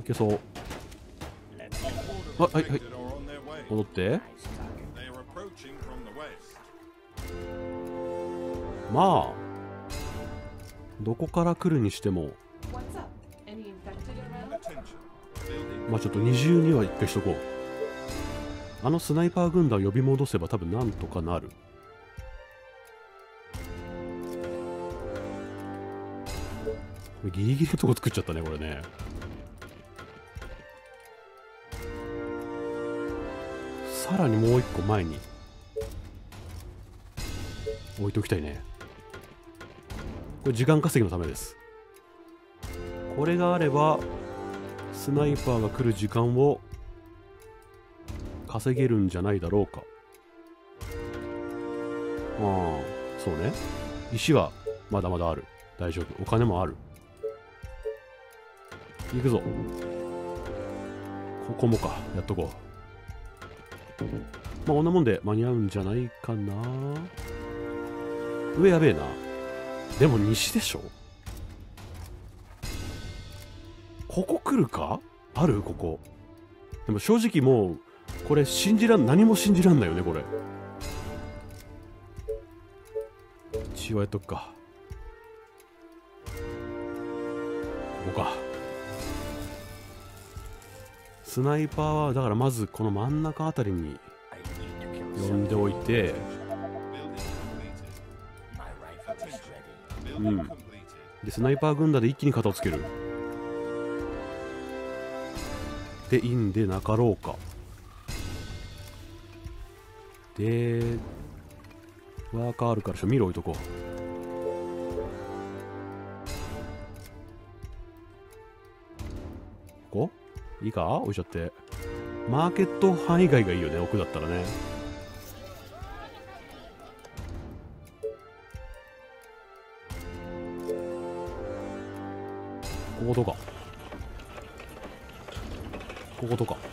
いけそう。あ、はいはい、戻って。まあどこから来るにしても、まあちょっと二重には一回しとこう。あのスナイパー軍団を呼び戻せば多分なんとかなる。ギリギリのとこ作っちゃったねこれね。さらにもう一個前に置いておきたいね。これ時間稼ぎのためです。これがあればスナイパーが来る時間を稼げるんじゃないだろうか。ああ、そうね。石はまだまだある。大丈夫。お金もある。行くぞ。ここもか。やっとこう。まあこんなもんで間に合うんじゃないかな。上やべえな。でも西でしょ。ここ来るか。あるここ。でも正直もうこれ何も信じらんないよねこれ。血はやっとくか。ここか。スナイパーはだからまずこの真ん中あたりに呼んでおいて、うん、でスナイパー軍団で一気に肩をつけるでいいんでなかろうか。でワーカーあるからミロ置いとこう。ここいいか、置いちゃって。マーケット範囲外がいいよね、奥だったらね。こことかこことか。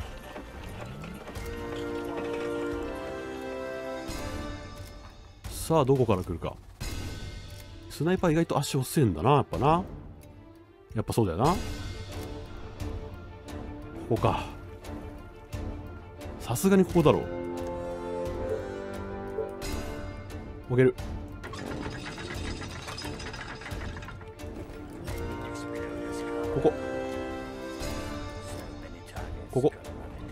さあどこから来るか。スナイパー意外と足遅いんだな、やっぱな。やっぱそうだよな。ここか。さすがにここだろう。置ける。ここここ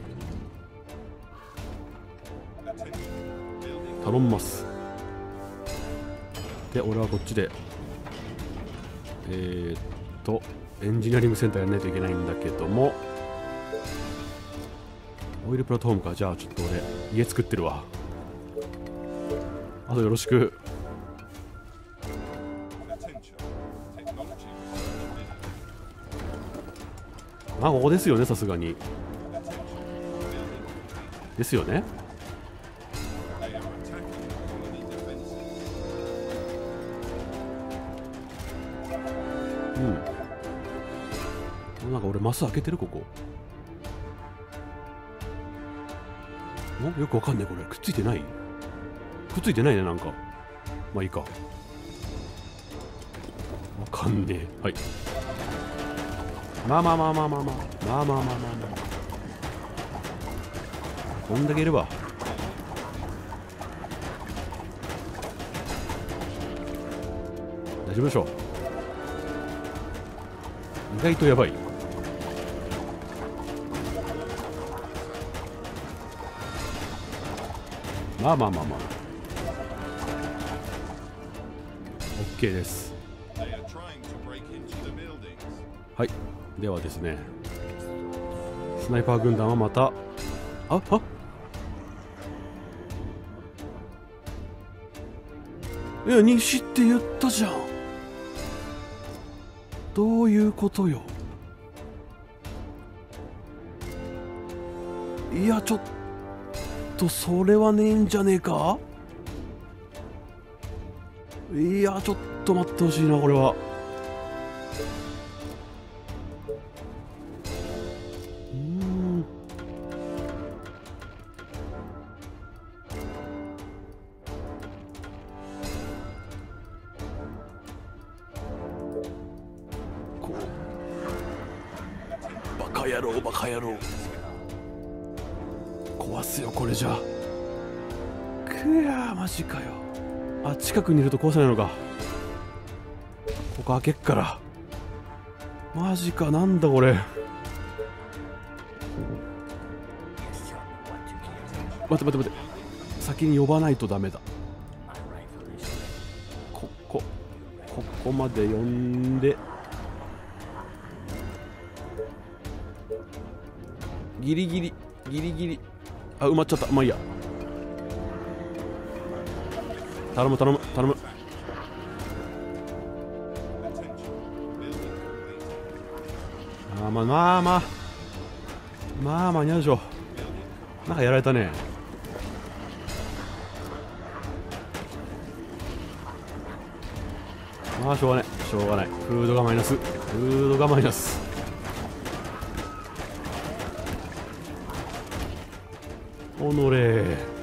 頼みます。で俺はこっちでエンジニアリングセンターやらないといけないんだけども、オイルプラットフォームか。じゃあちょっと俺家作ってるわ。あとよろしく。まあここですよね、さすがに。ですよね。うん。なんか俺マス開けてるここ。よくわかんないこれ。くっついてない？くっついてないねなんか。まあいいか。わかんねえ。はい。まあまあまあまあまあまあまあまあまあまあまあ。こんだけいれば。大丈夫でしょう。意外とやばい。まあまあまあまあ。OK です。はい。ではですね、スナイパー軍団はまた、いや、西って言ったじゃん。どういうことよ。いや、ちょっと、それはねえんじゃねえか。いや、ちょっと待ってほしいな、これは。 野郎バカ野郎。壊すよこれじゃ。くやーマジかよ。あ、近くにいると壊せないのか。ここ開けっから。マジか、なんだこれ。待って待って待って、先に呼ばないとダメだ。ここまで呼んで、ギリギリ、あ、埋まっちゃった。まあいいや、頼む。まあ間に合うでしょ。なんかやられたね。まあしょうがない。フードがマイナス。おのれ。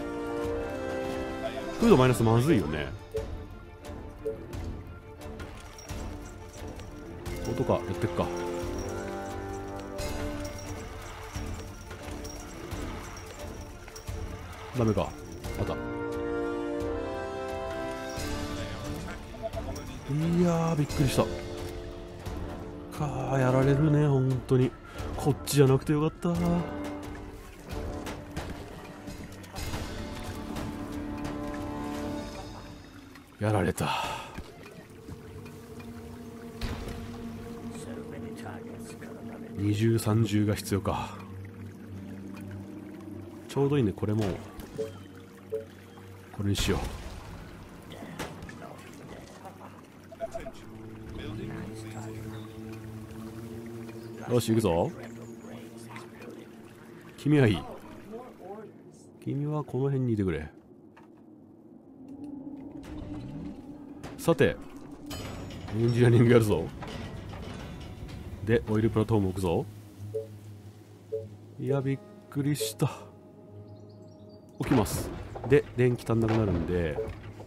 フードマイナスまずいよね。音かやってっか。ダメか。また。いやーびっくりした。やられるね本当に。こっちじゃなくてよかった。やられた。20、30が必要か。ちょうどいいね。これもこれにしよう。よし行くぞ。君はいい。君はこの辺にいてくれ。さてエンジニアリングやるぞ。でオイルプラットフォーム置くぞ。いやびっくりした。置きます。で電気足んなくなるんで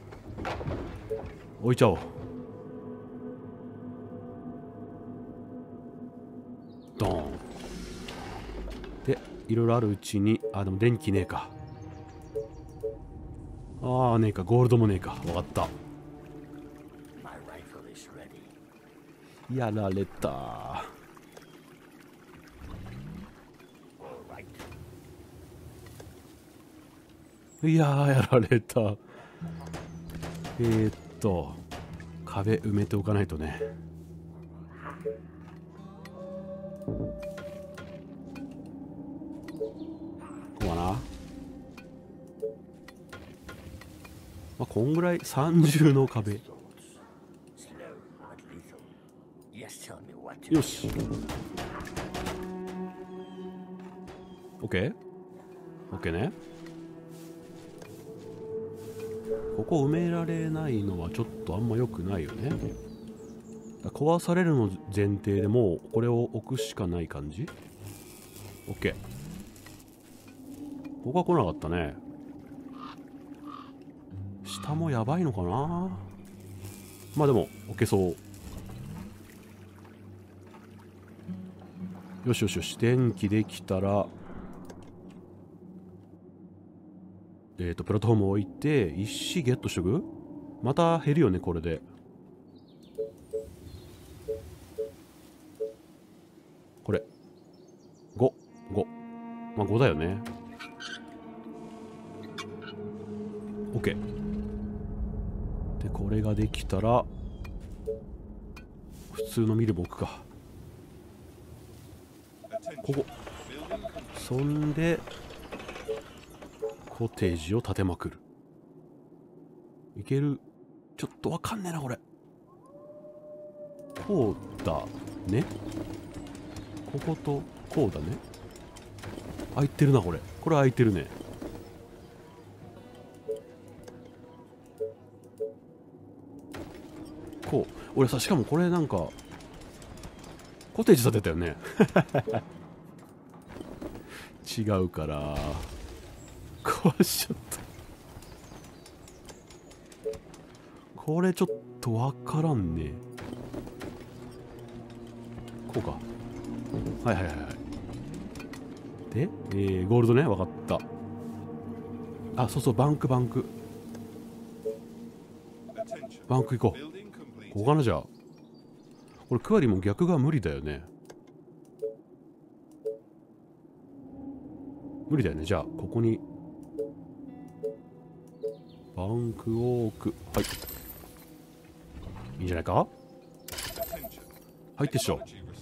置いちゃおう。ドーンでいろいろあるうちに、あでも電気ねえか。ねえか。ゴールドもねえか。分かった。やられた。いやーやられた。壁埋めておかないとね。こうかな。まあこんぐらい30の壁。よし OK ね。ここ埋められないのはちょっとあんま良くないよね。壊されるの前提でもうこれを置くしかない感じ。 OK。 ここは来なかったね。下もやばいのかな。まあでも置けそう。よし電気できたらプラットフォーム置いて石ゲットしとく。また減るよねこれで。これ5まあ5だよね。 OK でこれができたら普通のミルも置くか。ここそんでコテージを建てまくる。いける。ちょっとわかんねえなこれ。こうだね。こことこうだね。開いてるなこれ。これ開いてるね。こう俺さ、しかもこれなんかコテージ建てたよね。違うから壊しちゃった。これちょっとわからんね。こうか。はい。 で、ゴールドね、分かった。あ、そうそう、バンクバンクバンク行こう。ここかな。じゃあこれクワリも逆が無理だよね。無理だよね。じゃあここにバンクを置く。はい、いいんじゃないか。入ってっしょ。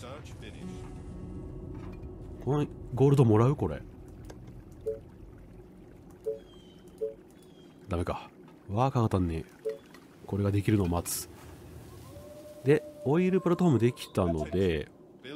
このゴールドもらう。これダメか。ワーカーが足んねえ。これができるのを待つ。でオイルプラットフォームできたので、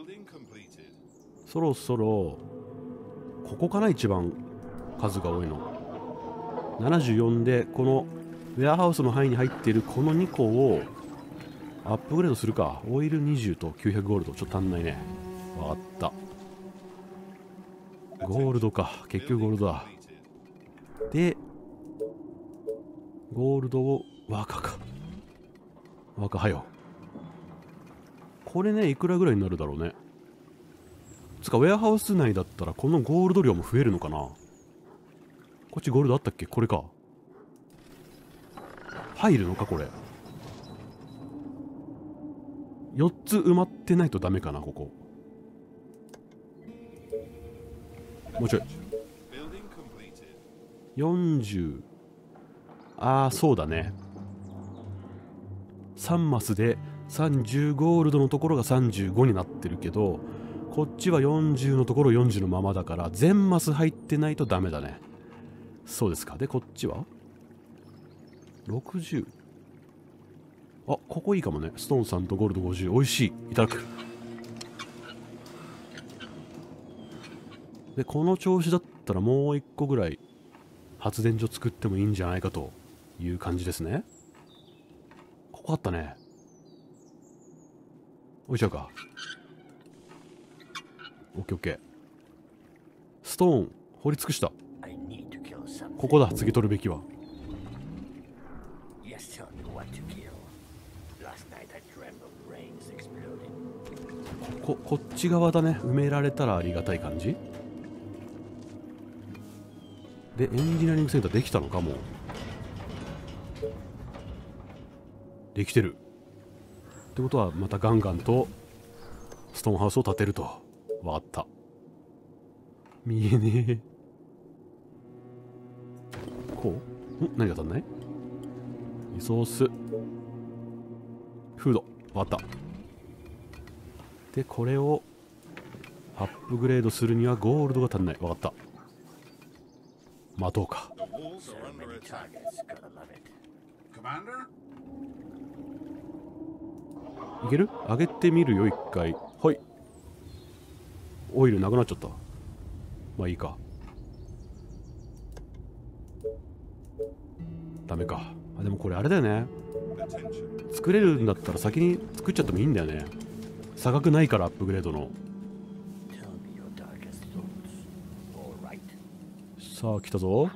そろそろここかな。一番数が多いの74で、このウェアハウスの範囲に入っているこの2個をアップグレードするか。オイル20と900ゴールドちょっと足んないね。分かった。ゴールドか。結局ゴールドだ。でゴールドをワーカーか。ワーカーはよ。これね、いくらぐらいになるだろうね。つかウェアハウス内だったらこのゴールド量も増えるのかな。こっちゴールドあったっけ。これか。入るのかこれ。4つ埋まってないとダメかな。ここもうちょい。40。ああそうだね。3マスで30ゴールドのところが35になってるけど、こっちは40のところ40のままだから全マス入ってないとダメだね。そうですか。でこっちは60。あ、ここいいかもね。ストーンさんとゴールド50。美味しい。いただく。でこの調子だったらもう1個ぐらい発電所作ってもいいんじゃないかという感じですね。ここあったね。置いちゃうか。オッケーオッケー。ストーン掘り尽くした。ここだ。次取るべきは。こっち側だね。埋められたらありがたい感じで。エンジニアリングセンターできたのか。もうできてるってことは、またガンガンとストーンハウスを建てると。わかった。見えねえ。こう。何が足んない。リソースフード。わかった。でこれをアップグレードするにはゴールドが足んない。わかった。待とうか。いける。上げてみるよ一回。はい。オイルなくなっちゃった。まあいいか。ダメか。あ、でもこれあれだよね。作れるんだったら先に作っちゃってもいいんだよね。差額ないからアップグレードの。さあ来たぞ。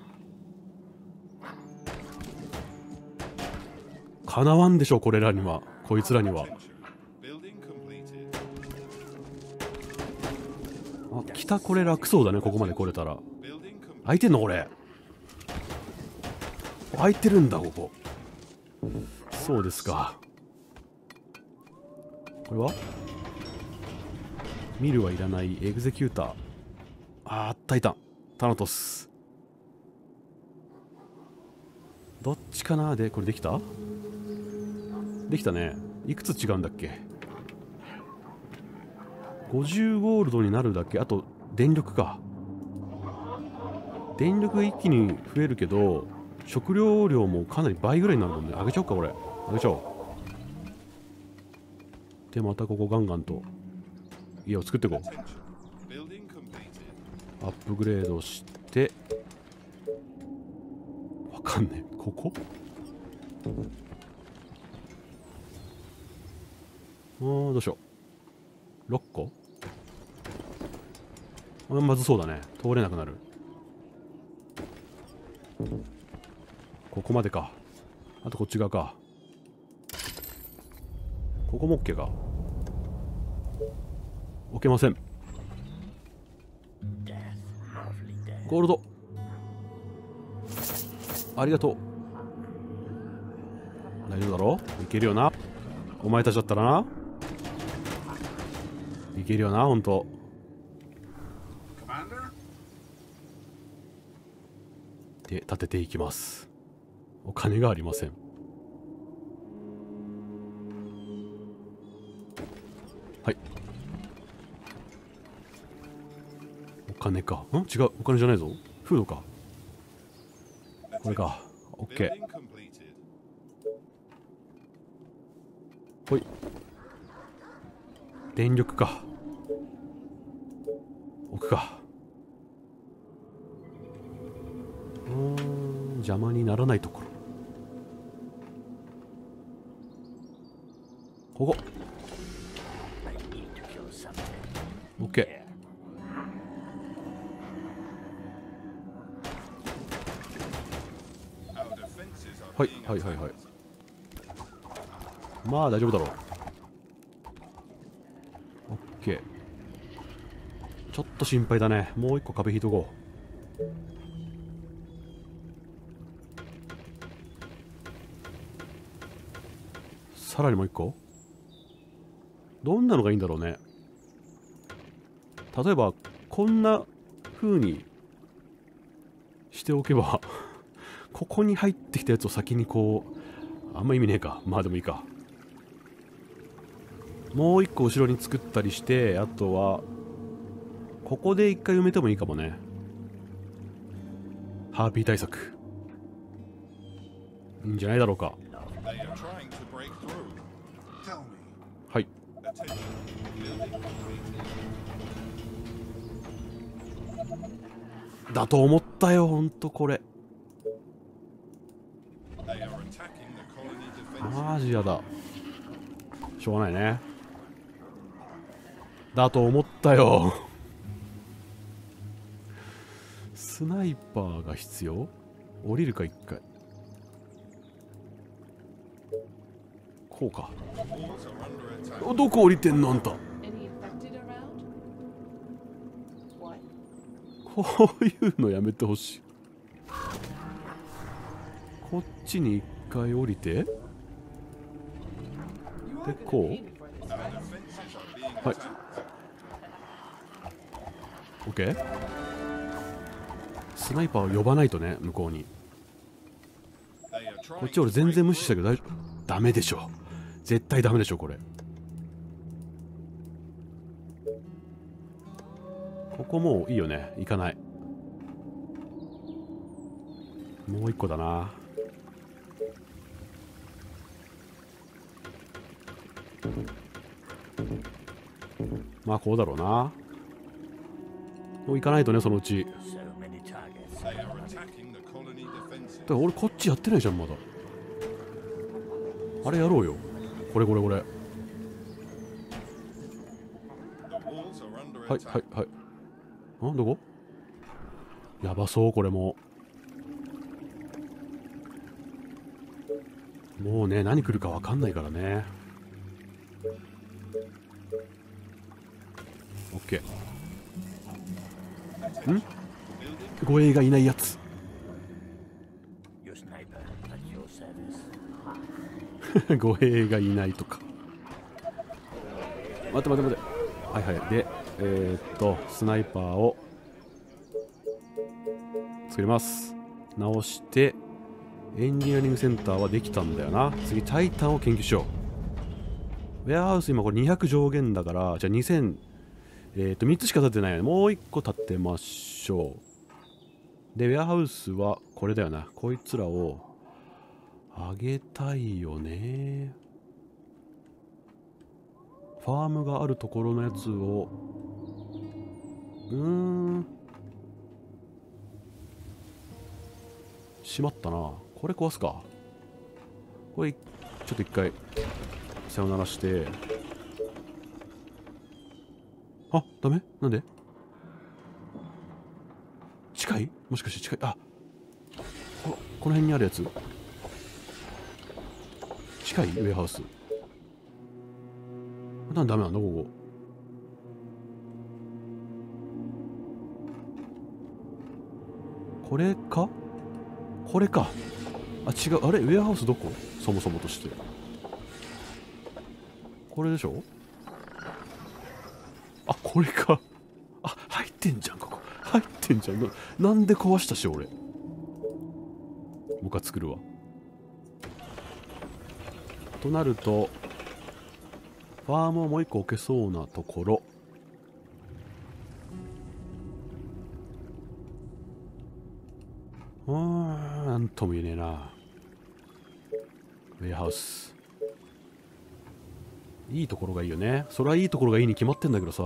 かなわんでしょこれらには。こいつらには。あ、来た。これ楽そうだね。ここまで来れたら。開いてんのこれ。開いてるんだここ。そうですか。これはミルはいらない。エグゼキューター。あったいた。タナトス。どっちかな。でこれできた。できたね。いくつ違うんだっけ。50ゴールドになるだけ。あと電力か。電力が一気に増えるけど食料量もかなり倍ぐらいになるもんね。あげちゃおうかこれ。あげちゃおう。でまたここガンガンと家を作っていこう。アップグレードしてわかんねえ。ここどうしよう。6個。まずそうだね。通れなくなる。ここまでか。あとこっち側か。ここも OK か。置けません。 ゴールドありがとう。大丈夫だろ、いけるよな、お前たちだったらな、いけるよな、ほんと。で立てていきます。お金がありません。はい、お金か。違う、お金じゃないぞ、フードか。これか。オッケー。ほい、電力か。置くか。邪魔にならないところ。ここ。オッケー。はいはいはいはい。まあ大丈夫だろう。オッケー。ちょっと心配だね。もう一個壁引いとこう。さらにもう一個。どんなのがいいんだろうね。例えばこんな風にしておけばここに入ってきたやつを先にこう、あんま意味ねえか。まあでもいいか。もう一個後ろに作ったりして、あとはここで一回埋めてもいいかもね。ハーピー対策いいんじゃないだろうか。はい、だと思ったよ、ほんとこれ。マジやだ。しょうがないね。だと思ったよスナイパーが必要。降りるか一回。こうか。どこ降りてんのあんた。こういうのやめてほしい。こっちに一回降りて、でこう。はい、 OK。 スナイパーを呼ばないとね、向こうに。こっち俺全然無視したけど大丈夫。ダメでしょ、絶対ダメでしょこれ。ここもういいよね、行かない。もう一個だな。まあこうだろうな。もう行かないとね、そのうち。だから俺こっちやってないじゃんまだ。あれやろうよ。これこれこれ。はいはいはい。どこ。やばそうこれも。もうね、何来るか分かんないからね。オッケー。護衛がいないやつ護衛がいないとか。待って待って待って。はいはい。でスナイパーを作ります。直してエンジニアリングセンターはできたんだよな。次タイタンを研究しよう。ウェアハウス今これ200上限だから、じゃあ2000、3つしか建てないのでもう1個建てましょう。でウェアハウスはこれだよな。こいつらをあげたいよね。ファームがあるところのやつをしまったな。これ壊すか。これちょっと一回さよならして。あ、ダメ。なんで。近い、もしかして近い。あ、この辺にあるやつ近い。ウェアハウスなんでダメなんだここ。 これかこれか。あ、違う。あれウェアハウスどこ、そもそもとして。これでしょ。あ、これか。あ、入ってんじゃん、ここ。入ってんじゃん。なんで壊したし、俺。もう一回作るわ。となると、ファームをもう一個置けそうなところ。なんとも言えねえな。ウェアハウス。いいところがいいよね。それはいいところがいいに決まってんだけどさ。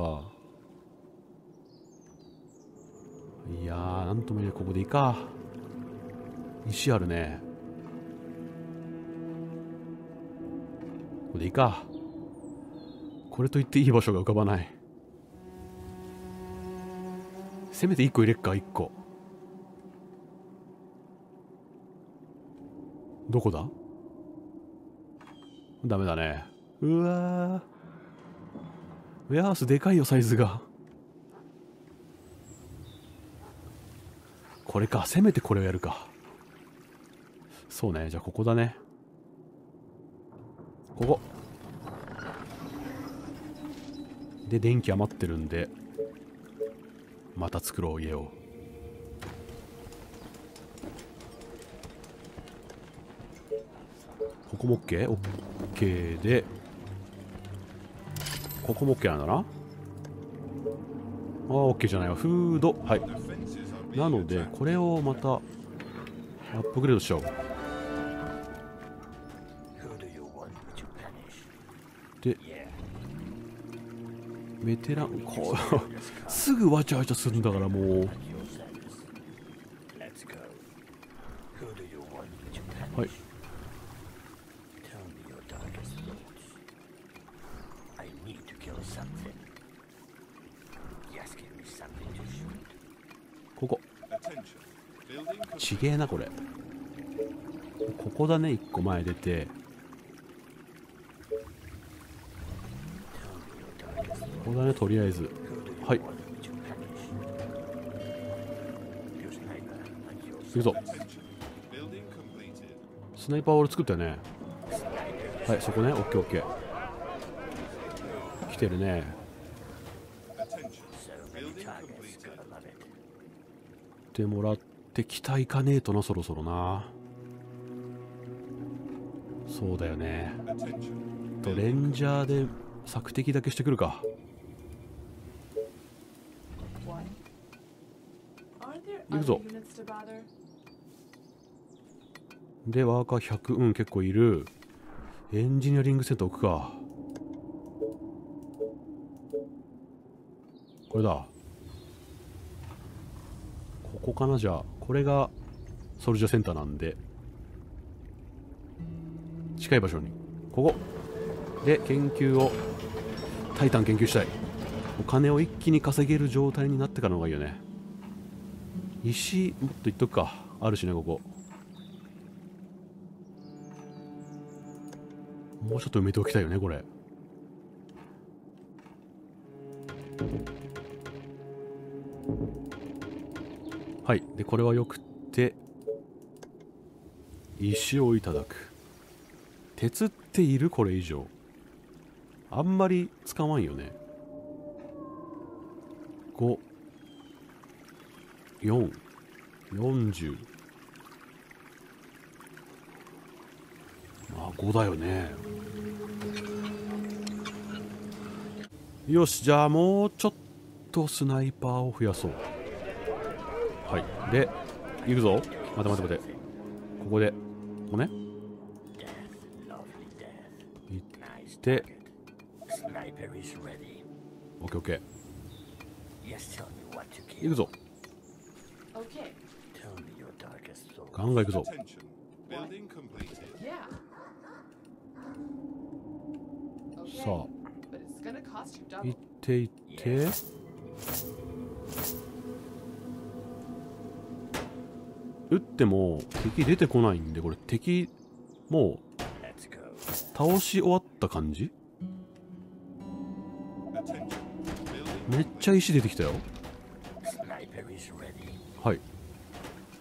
いやー、なんとも言えない。ここでいいか。石あるね。ここでいいか。これといっていい場所が浮かばない。せめて1個入れっか、1個。どこだ。ダメだね。うわー、ウェアハウスでかいよ、サイズが。これか。せめてこれをやるか。そうね。じゃあここだね。ここで電気余ってるんで、また作ろう、家を。ここも OK？ OK で、ここも OK なんだな。ああ、OK じゃないわ。フード。はい。なので、これをまた、アップグレードしちゃおう。で、ベテラン、すぐわちゃわちゃするんだから、もう。はい。ここ。ちげえな、これ。ここだね、1個前出て。ここだね、とりあえず。はい。行くぞ。スナイパー俺作ったよね。はい、そこね。オッケーオッケー。来てるね。でもらって北行かねえとな、そろそろな。そうだよね。とレンジャーで索敵だけしてくるか。行くぞ。でワーカー100、うん、結構いる。エンジニアリングセンター置くか。これだ。ここかな。じゃあこれがソルジャーセンターなんで、近い場所にここで研究を、タイタン研究したい。お金を一気に稼げる状態になってからの方がいいよね。石もっといっとくか。あるしね、ここ。もうちょっと埋めておきたいよね、これ。はい。で、これはよくって、石をいただく。鉄っている？これ以上。あんまり使わんよね。5、4、40。まあ5だよね。よし、じゃあもうちょっとスナイパーを増やそう。はい。で、行くぞ。待て待て待て。ここで、ここね。行って、オッケーオッケー。行くぞ。ガンガン行くぞ。さあ、行って行って。撃っても敵出てこないんで、これ敵もう倒し終わった感じ。めっちゃ石出てきたよ。はい。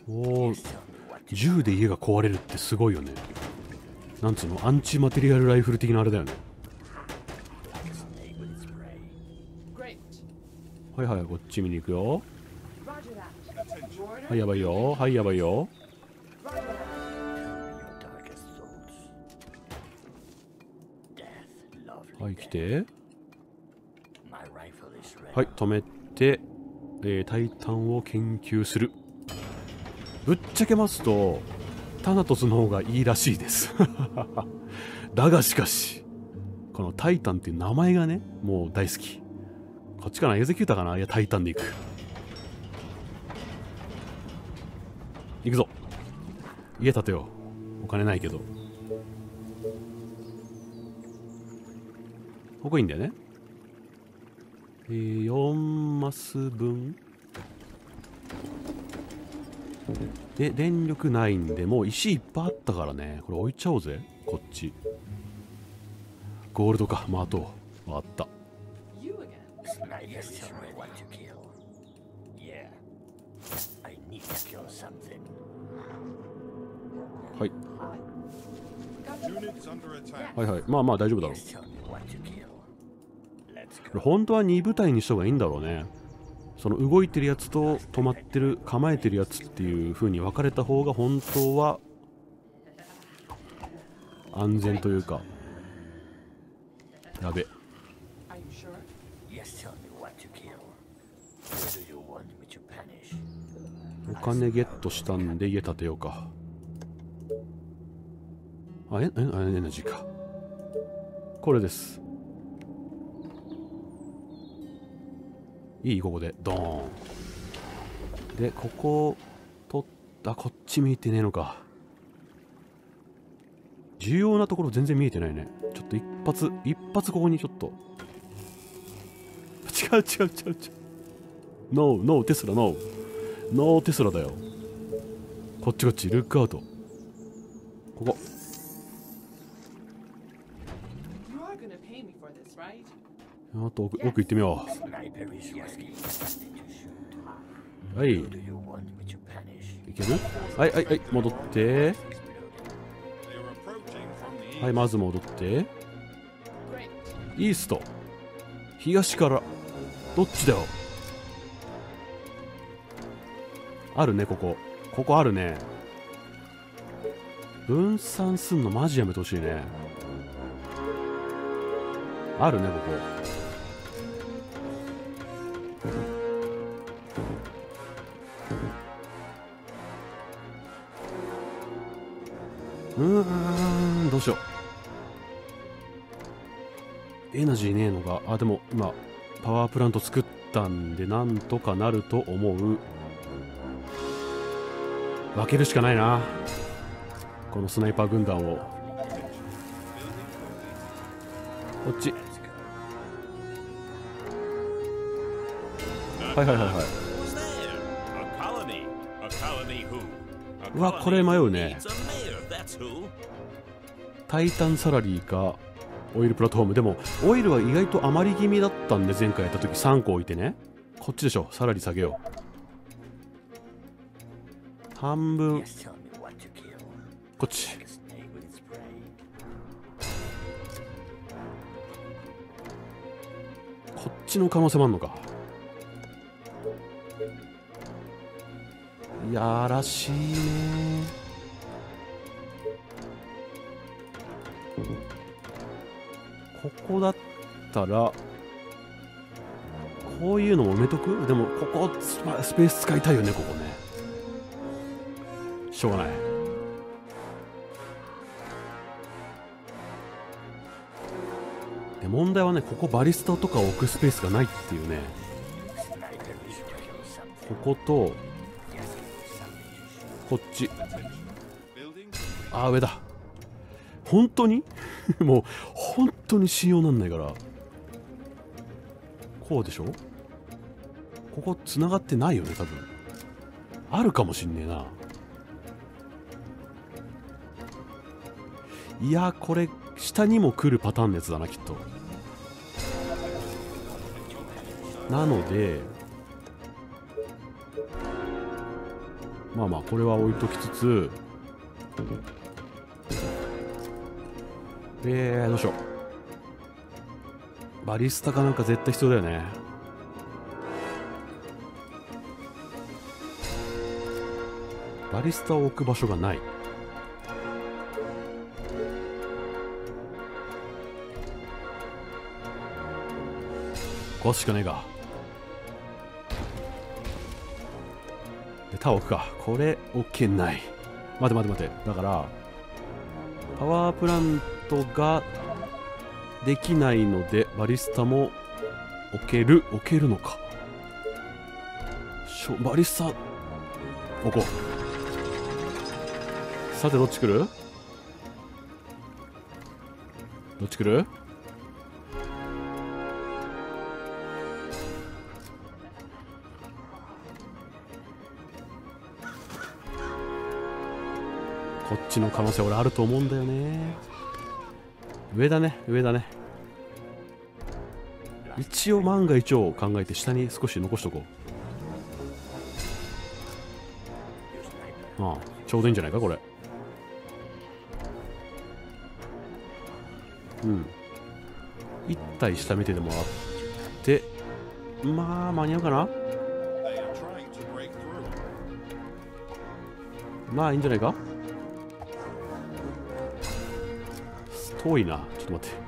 おお、銃で家が壊れるってすごいよね。なんつうの、アンチマテリアルライフル的なあれだよね。はいはい、こっち見に行くよ。はい、やばいよ。はい、やばいよ。はい、来て。はい、止めて、タイタンを研究する。ぶっちゃけますと、タナトスの方がいいらしいです。だがしかし、このタイタンっていう名前がね、もう大好き。こっちかな、エゼキュータかな。いや、タイタンで行く。行くぞ。家建てよう。お金ないけど。ここいいんだよね。4マス分で、電力ないんで、もう石いっぱいあったからね。これ置いちゃおうぜ。こっち。ゴールドか。まあ、あと。わかった。はい。はいはい。まあまあ大丈夫だろう。これ本当は2部隊にした方がいいんだろうね。その動いてるやつと止まってる、構えてるやつっていう風に分かれた方が本当は安全というか。やべ。お金ゲットしたんで家建てようか。あ、エナジーか。これです。いい、ここでドーンで、ここ取った。こっち見えてねえのか。重要なところ全然見えてないね。ちょっと一発ここにちょっと違うノーテスラ、ノーテスラだよ。こっちルックアウト。ここあと奥行ってみよう。はい、いける。はい、戻って。はい、まず戻って。イースト、東からどっちだよ。あるね、ここあるね。分散すんのマジやめてほしいね。あるね、ここ。どうしよう。エナジーねえのが。あ、でも今パワープラント作ったんでなんとかなると思う。分けるしかないな、このスナイパー軍団を。こっち。はい。うわ、これ迷うね。タイタンサラリーかオイルプラットフォーム。でもオイルは意外と余り気味だったんで、前回やった時3個置いてね。こっちでしょ。サラリー下げよう。半分こっち。こっちの可能性もあんのか。やらしいね。ここだったらこういうのも埋めとく。でもここスペース使いたいよね、ここね。しょうがない。で、問題はね、ここバリスタとか置くスペースがないっていうね。こことこっち。あ、上だ。本当にもう本当に信用なんないから。こうでしょ。ここ繋がってないよね、多分。あるかもしんねえな。いや、これ下にも来るパターンのやつだな、きっと。なのでまあまあこれは置いときつつ、どうしよう。バリスタかなんか絶対必要だよね。バリスタを置く場所がない。壊すしかねえか。でタワー置くか。これ置けない。待て待て待て。だからパワープラントができないのでバリスタも置けるのか。バリスタ置こう。さてどっち来る？どっち来る？こっちの可能性俺あると思うんだよね。上だね、上だね。一応万が一を考えて下に少し残しとこう。ああ、ちょうどいいんじゃないかこれ。うん。一体下見てでもらって、まあ間に合うかな。まあいいんじゃないか。遠いな。ちょっと待って。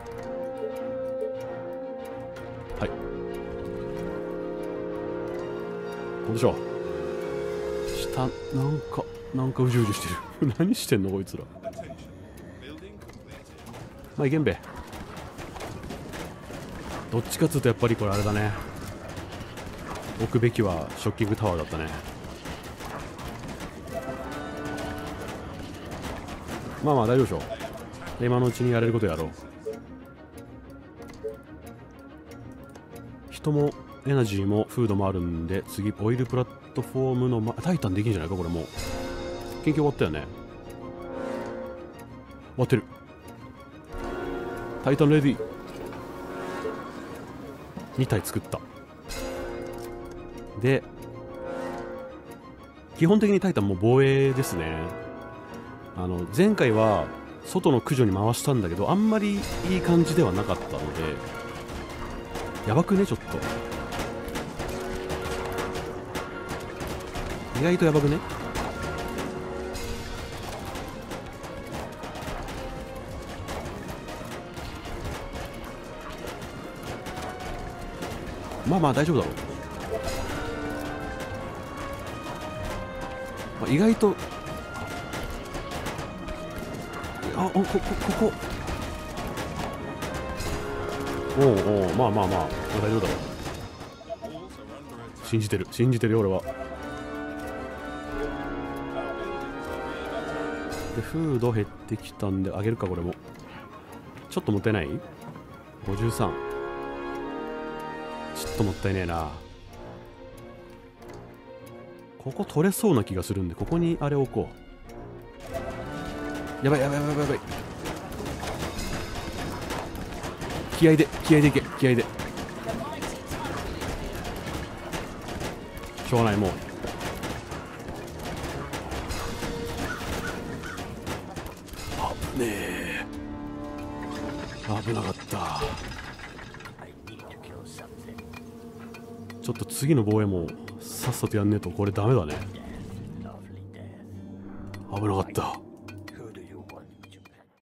はい。どうでしょう。下なんかうじうじしてる。何してんのこいつら。まあいけんべ。どっちかっつうとやっぱりこれあれだね。置くべきはショッキングタワーだったね。まあまあ大丈夫でしょう。今のうちにやれることやろう。人もエナジーもフードもあるんで、次オイルプラットフォームの、タイタンできるんじゃないかこれ。もう研究終わったよね。終わってる。タイタンレディ2体作った。で基本的にタイタンも防衛ですね。前回は外の駆除に回したんだけど、あんまりいい感じではなかったので、やばくね。ちょっと意外とやばくね。まあまあ大丈夫だろう。意外とここおうまあまあ大丈夫だろう。信じてるよ俺は。でフード減ってきたんであげるか。これもちょっともったいない。53。ちょっともったいねえな。ここ取れそうな気がするんで、ここにあれ置こう。やばい。気合でいけ。気合でしょうがない。もう危ねえ。危なかった。ちょっと次の防衛もさっさとやんねえとこれダメだね。危なかった。